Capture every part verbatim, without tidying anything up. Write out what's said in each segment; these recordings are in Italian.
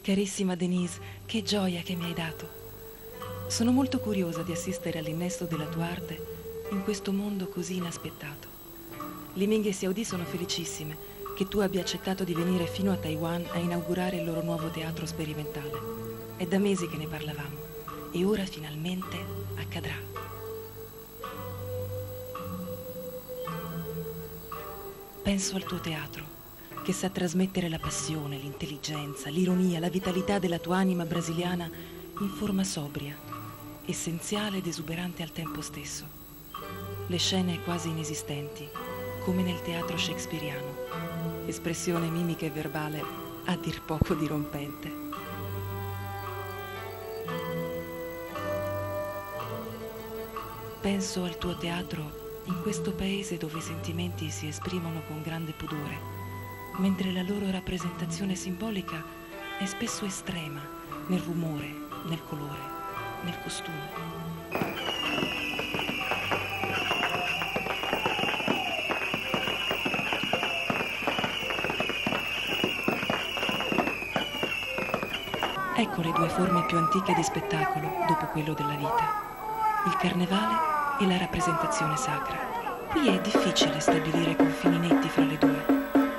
Carissima Denise, che gioia che mi hai dato. Sono molto curiosa di assistere all'innesto della tua arte in questo mondo così inaspettato. Le Ming e Xiaodi sono felicissime che tu abbia accettato di venire fino a Taiwan a inaugurare il loro nuovo teatro sperimentale. È da mesi che ne parlavamo e ora finalmente accadrà. Penso al tuo teatro, che sa trasmettere la passione, l'intelligenza, l'ironia, la vitalità della tua anima brasiliana in forma sobria, essenziale ed esuberante al tempo stesso. Le scene quasi inesistenti, come nel teatro shakespeariano, espressione mimica e verbale a dir poco dirompente. Penso al tuo teatro in questo paese dove i sentimenti si esprimono con grande pudore, mentre la loro rappresentazione simbolica è spesso estrema nel rumore, nel colore, nel costume. Ecco le due forme più antiche di spettacolo dopo quello della vita: il carnevale e la rappresentazione sacra. Qui è difficile stabilire confini netti fra le due.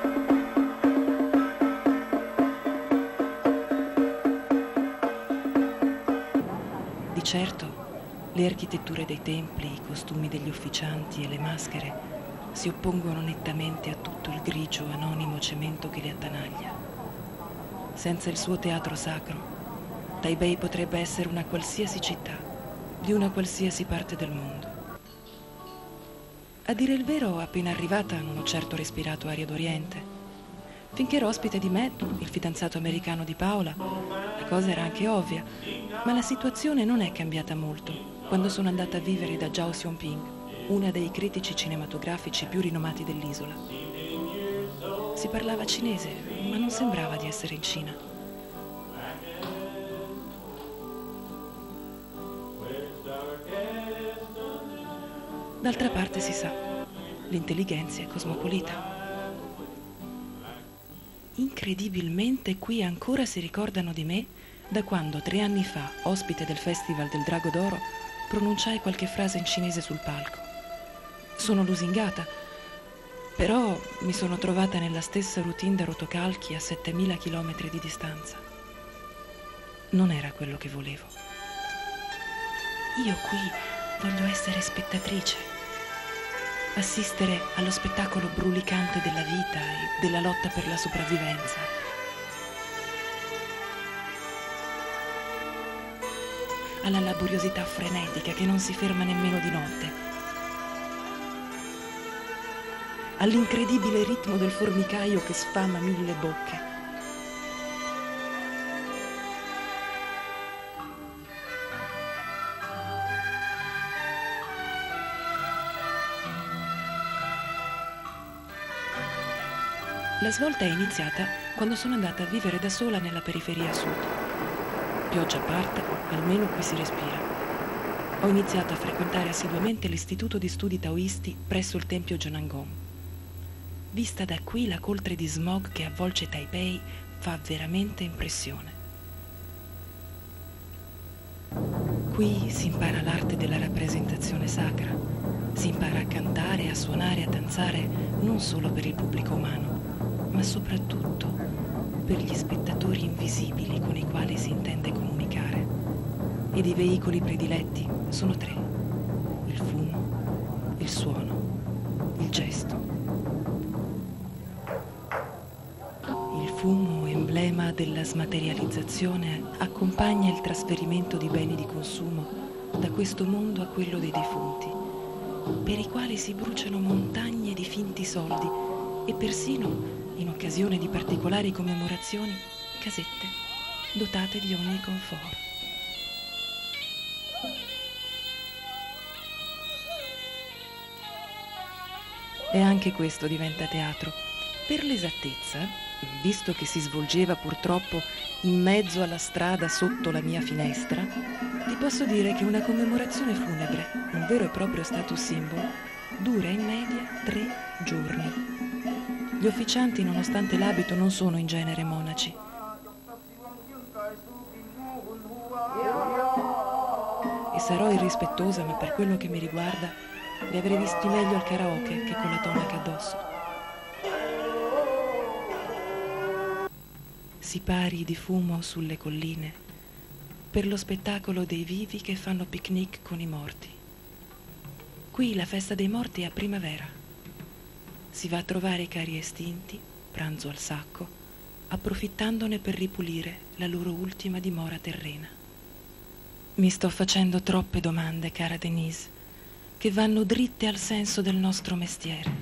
Di certo, le architetture dei templi, i costumi degli ufficianti e le maschere si oppongono nettamente a tutto il grigio anonimo cemento che li attanaglia. Senza il suo teatro sacro, Taipei potrebbe essere una qualsiasi città, di una qualsiasi parte del mondo. A dire il vero, appena arrivata non ho certo respirato aria d'Oriente. Finché ero ospite di Matt, il fidanzato americano di Paola, la cosa era anche ovvia, ma la situazione non è cambiata molto quando sono andata a vivere da Zhao Xiongping, una dei critici cinematografici più rinomati dell'isola. Si parlava cinese, ma non sembrava di essere in Cina. D'altra parte si sa, l'intelligenza è cosmopolita. Incredibilmente qui ancora si ricordano di me da quando tre anni fa, ospite del Festival del Drago d'Oro, pronunciai qualche frase in cinese sul palco. Sono lusingata, però mi sono trovata nella stessa routine da rotocalchi a settemila chilometri di distanza. Non era quello che volevo. Io qui voglio essere spettatrice, assistere allo spettacolo brulicante della vita e della lotta per la sopravvivenza. Alla laboriosità frenetica che non si ferma nemmeno di notte, all'incredibile ritmo del formicaio che sfama mille bocche. La svolta è iniziata quando sono andata a vivere da sola nella periferia sud. Pioggia a parte, almeno qui si respira. Ho iniziato a frequentare assiduamente l'istituto di studi taoisti presso il tempio Jonangong. Vista da qui, la coltre di smog che avvolge Taipei fa veramente impressione. Qui si impara l'arte della rappresentazione sacra, si impara a cantare, a suonare, a danzare non solo per il pubblico umano, ma soprattutto per gli spettatori invisibili con i quali si intende comunicare. Ed i veicoli prediletti sono tre: il fumo, il suono, il gesto. Il fumo, emblema della smaterializzazione, accompagna il trasferimento di beni di consumo da questo mondo a quello dei defunti, per i quali si bruciano montagne di finti soldi e persino, in occasione di particolari commemorazioni, casette dotate di ogni comfort. E anche questo diventa teatro. Per l'esattezza, visto che si svolgeva purtroppo in mezzo alla strada sotto la mia finestra, ti posso dire che una commemorazione funebre, un vero e proprio status symbol, dura in media tre giorni. Gli ufficianti, nonostante l'abito, non sono in genere monaci. sarò irrispettosa, ma per quello che mi riguarda, li avrei visti meglio al karaoke che con la tonaca addosso. Sipari di fumo sulle colline, per lo spettacolo dei vivi che fanno picnic con i morti. Qui la festa dei morti è a primavera. Si va a trovare i cari estinti, pranzo al sacco, approfittandone per ripulire la loro ultima dimora terrena. Mi sto facendo troppe domande, cara Denise, che vanno dritte al senso del nostro mestiere.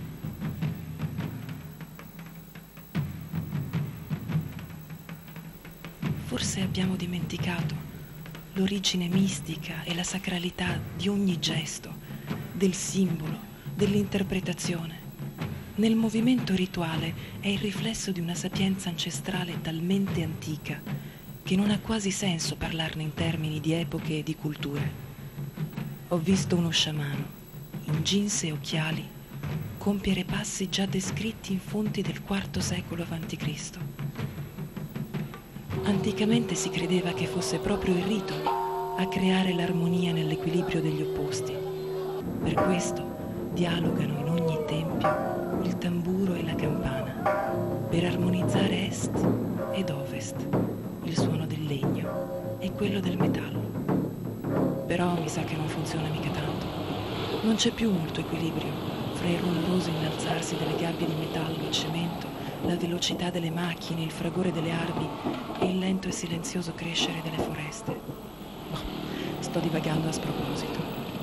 Forse abbiamo dimenticato l'origine mistica e la sacralità di ogni gesto, del simbolo, dell'interpretazione. Nel movimento rituale è il riflesso di una sapienza ancestrale talmente antica che non ha quasi senso parlarne in termini di epoche e di culture. Ho visto uno sciamano, in jeans e occhiali, compiere passi già descritti in fonti del quarto secolo avanti Cristo. Anticamente si credeva che fosse proprio il rito a creare l'armonia nell'equilibrio degli opposti. Per questo dialogano in ogni tempio il tamburo e la campana, per armonizzare est ed ovest, il suono del legno e quello del metallo. Però mi sa che non funziona mica tanto. Non c'è più molto equilibrio fra il rumoroso innalzarsi delle gabbie di metallo e cemento, la velocità delle macchine, il fragore delle armi e il lento e silenzioso crescere delle foreste. Boh, sto divagando a sproposito.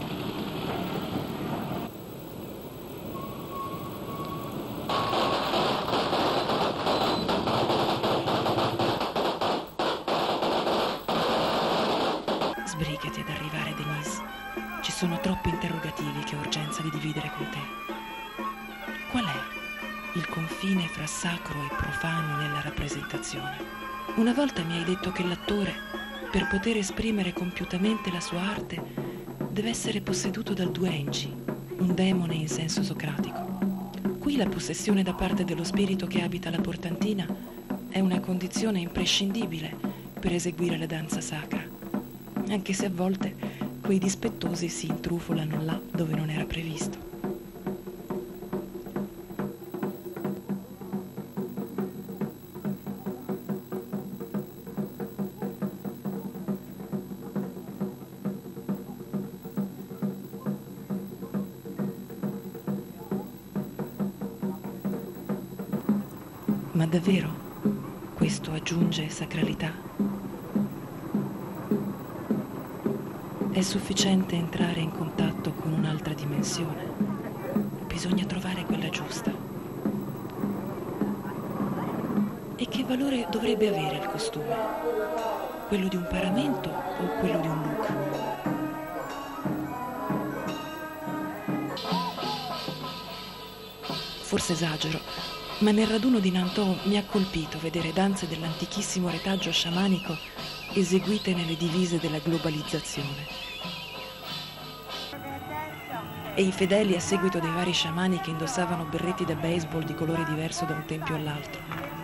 Sbrigati ad arrivare, Denise. Ci sono troppi interrogativi che ho urgenza di dividere con te. Qual è il confine fra sacro e profano nella rappresentazione? Una volta mi hai detto che l'attore, per poter esprimere compiutamente la sua arte, deve essere posseduto dal duenji, un demone in senso socratico. Qui la possessione da parte dello spirito che abita la portantina è una condizione imprescindibile per eseguire la danza sacra, anche se a volte quei dispettosi si intrufolano là dove non era previsto. Ma davvero questo aggiunge sacralità? È sufficiente entrare in contatto con un'altra dimensione. Bisogna trovare quella giusta. E che valore dovrebbe avere il costume? Quello di un paramento o quello di un look? Forse esagero, ma nel raduno di Nantou mi ha colpito vedere danze dell'antichissimo retaggio sciamanico eseguite nelle divise della globalizzazione. E i fedeli a seguito dei vari sciamani che indossavano berretti da baseball di colore diverso da un tempio all'altro.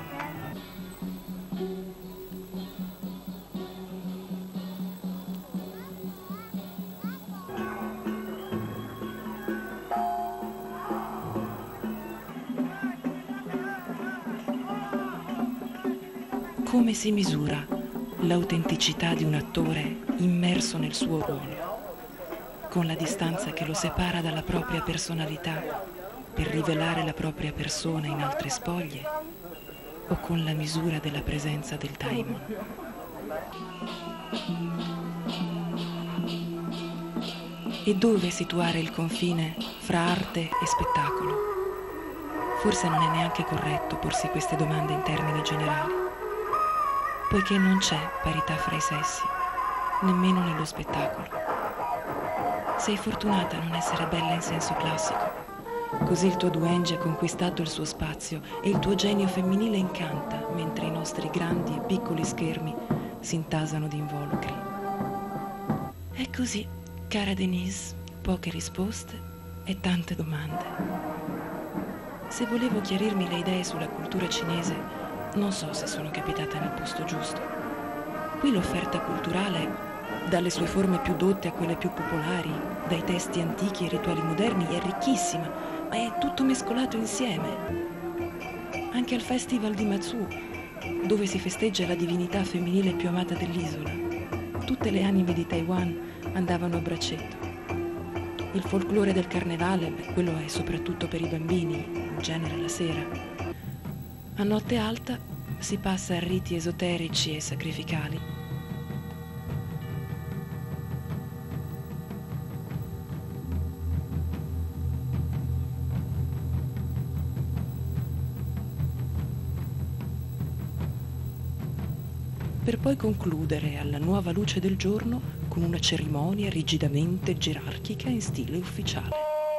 Come si misura l'autenticità di un attore immerso nel suo ruolo, con la distanza che lo separa dalla propria personalità per rivelare la propria persona in altre spoglie, o con la misura della presenza del daimon? E dove situare il confine fra arte e spettacolo? Forse non è neanche corretto porsi queste domande in termini generali, poiché non c'è parità fra i sessi, nemmeno nello spettacolo. Sei fortunata a non essere bella in senso classico, così il tuo duenji ha conquistato il suo spazio e il tuo genio femminile incanta, mentre i nostri grandi e piccoli schermi si intasano di involucri. È così, cara Denise, poche risposte e tante domande. Se volevo chiarirmi le idee sulla cultura cinese, non so se sono capitata nel posto giusto. Qui l'offerta culturale dalle sue forme più dotte a quelle più popolari, dai testi antichi ai rituali moderni, è ricchissima, ma è tutto mescolato insieme. Anche al Festival di Matsu, dove si festeggia la divinità femminile più amata dell'isola, tutte le anime di Taiwan andavano a braccetto. Il folklore del carnevale, beh, quello è soprattutto per i bambini, in genere la sera. A notte alta si passa a riti esoterici e sacrificali. Per poi concludere alla nuova luce del giorno con una cerimonia rigidamente gerarchica in stile ufficiale.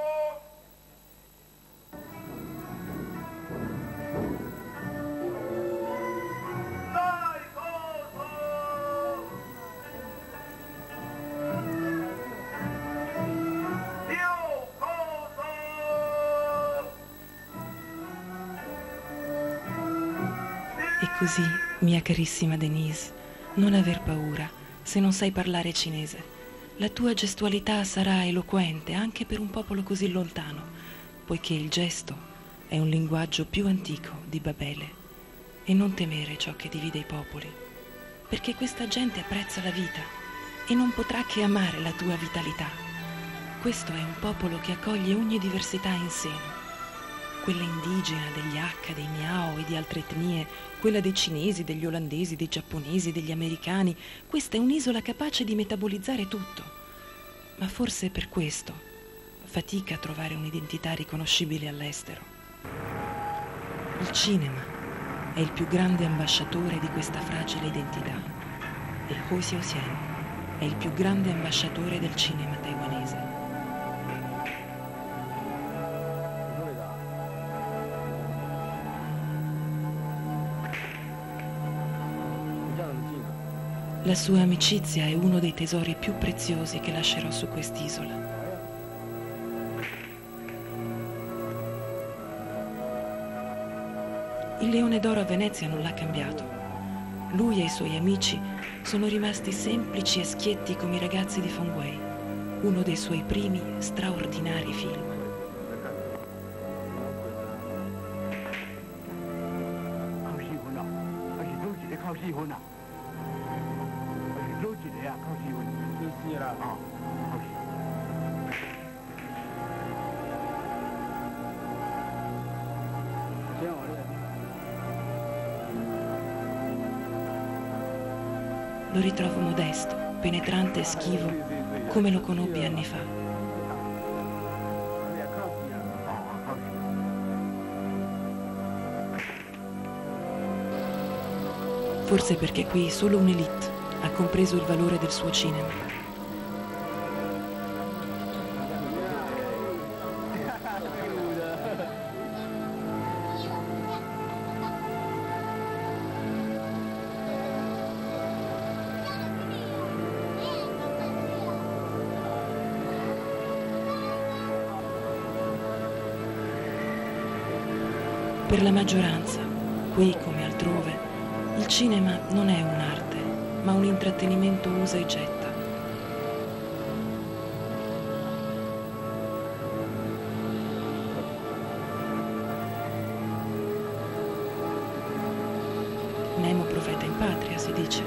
E così, mia carissima Denise, non aver paura se non sai parlare cinese. La tua gestualità sarà eloquente anche per un popolo così lontano, poiché il gesto è un linguaggio più antico di Babele. E non temere ciò che divide i popoli, perché questa gente apprezza la vita e non potrà che amare la tua vitalità. Questo è un popolo che accoglie ogni diversità in seno. Quella indigena, degli Hakka, dei Miao e di altre etnie, quella dei cinesi, degli olandesi, dei giapponesi, degli americani. Questa è un'isola capace di metabolizzare tutto. Ma forse per questo fatica a trovare un'identità riconoscibile all'estero. Il cinema è il più grande ambasciatore di questa fragile identità e Hou Xiaoxian è il più grande ambasciatore del cinema taiwanese. La sua amicizia è uno dei tesori più preziosi che lascerò su quest'isola. Il Leone d'Oro a Venezia non l'ha cambiato. Lui e i suoi amici sono rimasti semplici e schietti come i ragazzi di Fengwei, uno dei suoi primi straordinari film. Lo ritrovo modesto, penetrante e schivo, come lo conobbi anni fa. Forse perché qui solo un'élite ha compreso il valore del suo cinema. Per la maggioranza, qui come altrove, il cinema non è un'arte, ma un intrattenimento usa e getta. Nemo profeta in patria, si dice.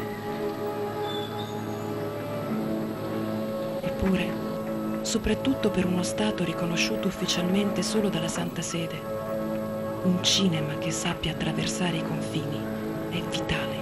Eppure, soprattutto per uno Stato riconosciuto ufficialmente solo dalla Santa Sede, un cinema che sappia attraversare i confini è vitale.